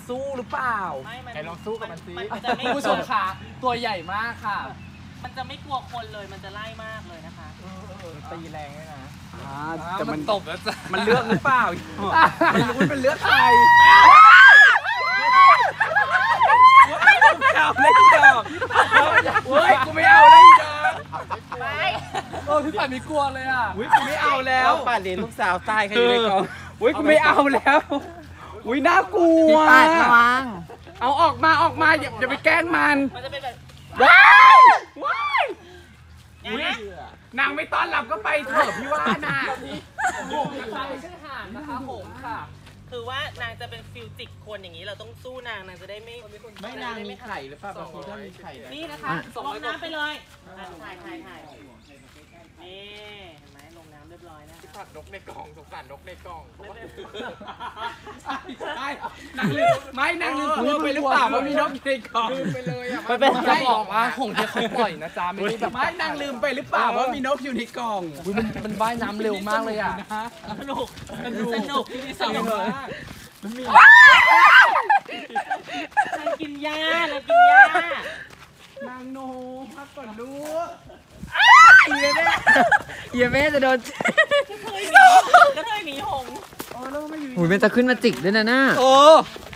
สู้หรือเปล่าไหนลองสู้กับมันสิผู้ชมขาตัวใหญ่มากค่ะมันจะไม่กลัวคนเลยมันจะไล่มากเลยนะคะตีแรงด้วยนะแต่มันตบแล้วจ้ะมันเลือกหรือเปล่ามันรู้เป็นเลือกใครไม่เอาเลยดอกเฮ้ยกูไม่เอาเลยดอกพี่ป่านมีกลัวเลยอ่ะอุ้ยกูไม่เอาแล้วป่านเรียนลูกสาวตายใครอยู่ในกองอุ้ยกูไม่เอาแล้วอุ้ยน่ากลัวพี่ป่านระวังเอาออกมาอย่าไปแกล้งมันจะเป็นแบบว้ายนางไม่ต้อนรับก็ไปเถอะพี่ว่าน่ะหงนะคะไม่ใช่ห่านนะคะหงค่ะคือว่านางจะเป็นฟิลจิกคนอย่างนี้เราต้องสู้นางจะได้ไม่นางมีไข่หรือเปล่าบางทีถ้ามีไข่นี่นะคะลงน้ำไปเลยถ่ายนี่เห็นไหมลงน้ำเรียบร้อยนะสัตว์นกในกล่องสงสารนกในกล่องนางลืมตัวไปหรือเปล่าว่ามีนกในกล่องไปเลยอ่ะไม่เป็นไรบอกว่าหงที่เขาปล่อยนะจ๊ะไม่ได้แบบไม่นางลืมไปหรือเปล่าว่ามีนกอยู่ในกล่องมันว่ายน้ำเร็วมากเลยอ่ะสนุกที่สนุกมันมีนางกินหญ้านางโนพักก่อนลูกเฮียแม่จะโดนก็เคยหนีหงหูยมันจะขึ้นมาจิกด้วยนะน่า